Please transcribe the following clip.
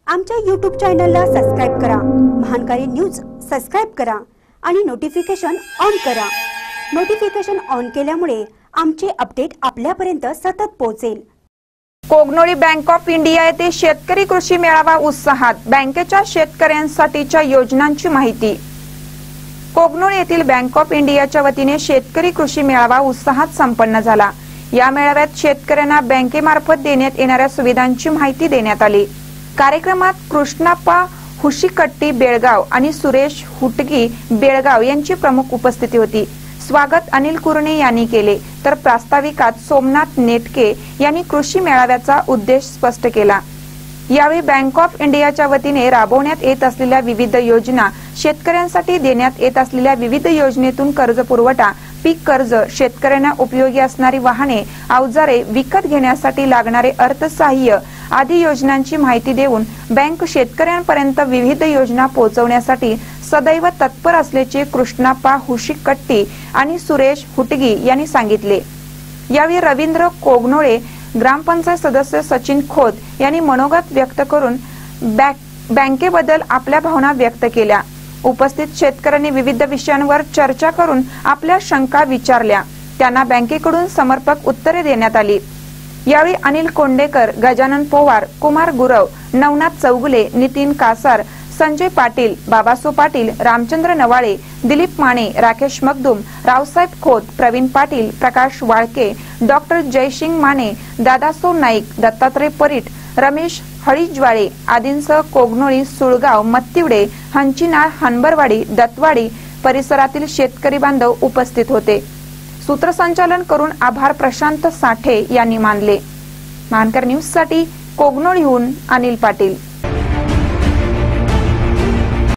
आमच्या YouTube चॅनलला subscribe करा, महानकारी न्यूज सबस्क्राइब करा आणि नोटिफिकेशन ऑन करा। नोटिफिकेशन ऑन केल्यामुळे आमचे अपडेट आपल्यापर्यंत सतत पोहोचेल। कोगनोळी बँक ऑफ इंडिया येथे शेतकरी कृषी मेळावा उत्साहात, बँकेच्या शेतकऱ्यांसाठीच्या योजनांची माहिती। कोगनोळी येथील बँक ऑफ इंडियाच्या वतीने शेतकरी कृषी मेळावा उत्साहात संपन्न झाला। या मेळाव्यात शेतकऱ्यांना बँकेमार्फत देण्यात येणाऱ्या सुविधांची माहिती देण्यात आली। कार्यक्रमात कृष्णाप्पा हुशीकट्टी बेळगाव आणि सुरेश हुटगी बेळगाव यांची प्रमुख उपस्थिती होती। स्वागत अनिल कुरणे यांनी केले, तर प्रास्ताविकात सोमनाथ नेटके यांनी कृषी मेळाव्याचा उद्देश स्पष्ट केला। यावेळी बँक ऑफ इंडियाच्या वतीने राबवण्यात येत असलेल्या विविध योजना, शेतकऱ्यांसाठी देण्यात येत असलेल्या विविध योजनेतून कर्ज पुरवठा, पीक कर्ज, शेतकऱ्यांना उपयोगी असणारी वाहने, अवजारे विकत घेण्यासाठी लागणारे अर्थसहाय्य आदी योजनांची माहिती देऊन बँक शेतकऱ्यांपर्यंत विविध योजना पोहोचवण्यासाठी सदैव तत्पर असल्याचे कृष्णाप्पा हुशीकट्टी आणि सुरेश हुटगी यांनी सांगितले। यावेळी रवींद्र कोगनोळे, ग्रामपंचायत सदस्य सचिन खोत यांनी मनोगत व्यक्त करून बँकेबद्दल आपल्या भावना व्यक्त केल्या। उपस्थित शेतकऱ्यांनी विविध विषयांवर चर्चा करून आपल्या शंका विचारल्या, त्यांना बँकेकडून समर्पक उत्तरे देण्यात आली। यावेळी अनिल कोंडेकर, गजानन पोवार, कुमार गुरव, नवनाथ चौगुले, नितीन कासार, संजय पाटील, बाबासो पाटील, रामचंद्र नवाळे, दिलीप माने, राकेश मगदुम, रावसाहेब खोत, प्रवीण पाटील, प्रकाश वाळके, डॉक्टर जयसिंग माने, दादासो नाईक, दत्तात्रय परीट, रमेश हळीजवाळे आदींसह कोगनोळी, सुळगाव, मत्तिवडे, हंचिनाळ, हनबरवाडी, दत्तवाडी परिसरातील शेतकरी बांधव उपस्थित होते। सूत्रसंचालन करून आभार प्रशांत साठे यांनी मानले। महानकर न्यूज साठी कोगनोळीहून अनिल पाटील।